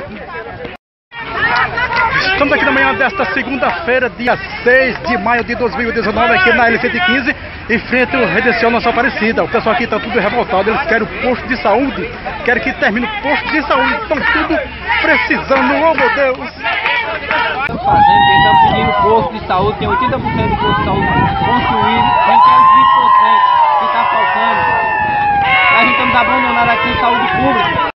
Estamos aqui na manhã desta segunda-feira, dia 6 de maio de 2019, aqui na L115, em frente ao Redenção Nossa Aparecida. O pessoal aqui está tudo revoltado, eles querem o posto de saúde, querem que termine o posto de saúde, estão tudo precisando, oh meu Deus! Estamos fazendo, estamos pedindo posto de saúde, tem 80% do posto de saúde construído, a gente quer os 20% que está faltando. A gente estamos abandonando aqui em saúde pública.